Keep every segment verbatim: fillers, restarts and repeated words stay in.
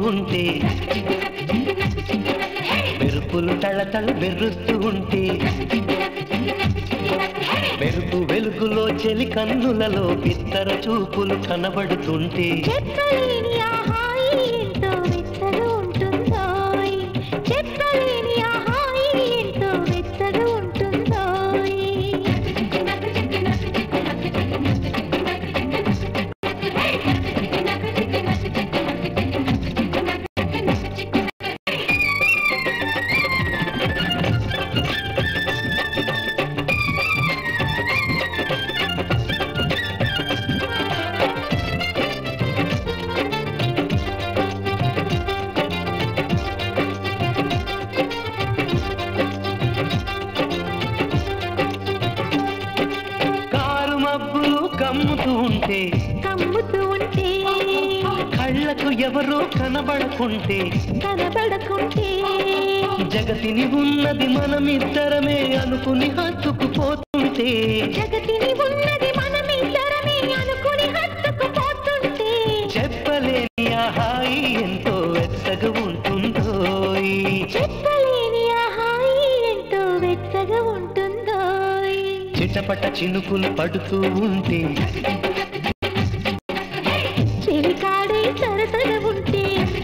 ఉంటే మెరుపులు తళతళ మెరుస్తూ ఉంటే మెరుపు వెలుగులో చెలి కన్నులలో బిత్తర చూపులు కనబడుతుంటే కమ్ముతూ ఉంటే కమ్ముతూ ఉంటే కళ్ళకు ఎవరో కనబడకుంటే కనబడకుంటే జగతిని ఉన్నది మనమిద్దరమే అనుకుని హత్తుకుపోతుంటే జగతిని ఉన్నది మనమిద్దరమే అనుకుని హత్తుకుపోతుంటే చెప్పలేని ఆ హాయి ఎంతో వెచ్చగా ఉంటుందో చెప్పలేని ఆ హాయి ఎంతో వెచ్చగా ఉంటుందో చిటపట చినుకులు పడుతూ ఉంటే చెలికాడే సరసన ఉంటే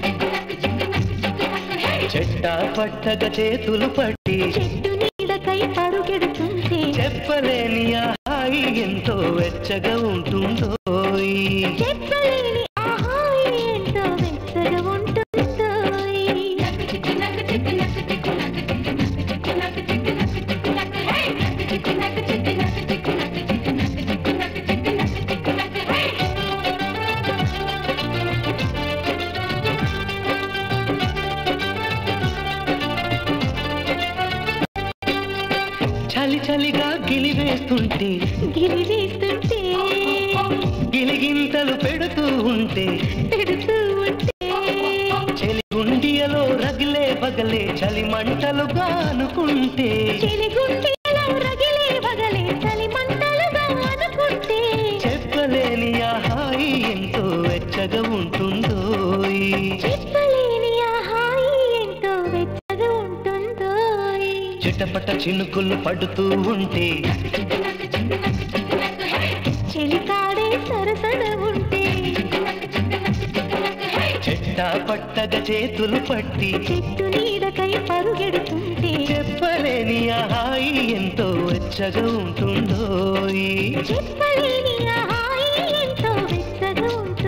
చెట్టా పట్టగా చేతులు పట్టి చెట్టు నీడకై పరుగెడుతుంటే చెప్పలేని ఆ హాయి ఎంతో వెచ్చగా ఉంటుందో చెప్పలేని ఆ హాయి ఎంతో వెచ్చగా ఉంటుందో చలి చలిగా గిలివేస్తుంటే గిలివేస్తుంటే గిలిగింతలు పెడుతూ ఉంటే పెడుతూ ఉంటే చలి గుండియలో రగిలే బగలే చలి మంటలుగా అనుకుంటే చలి గుండియలో రగిలే బగలే చలి మంటలుగా అనుకుంటే చెప్పలేని ఆ హాయి ఎంతో వెచ్చగా ఉంటుందో చెప్పలేని ఆ హాయి ఎంతో వెచ్చగా ఉంటుందో చిటపట చినుకులు పడుతూ ఉంటే చెలికాడే సరసన ఉంటే చెట్టా పట్టగా చేతులు పట్టి చెట్టు నీడకై పరుగెడుతుంటే చెప్పలేని ఆ హాయి ఎంతో వెచ్చగా ఉంటుందో చెప్పలేని ఆ హాయి ఎంతో వెచ్చగా ఉంటుందో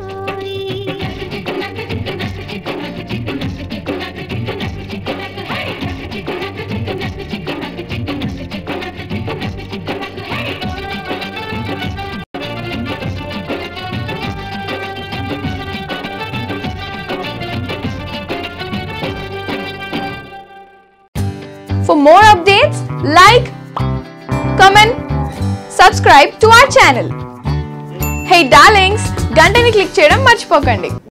For more updates, like, comment, subscribe to our channel. Hey darlings, గంటని click చేయడం మర్చిపోకండి.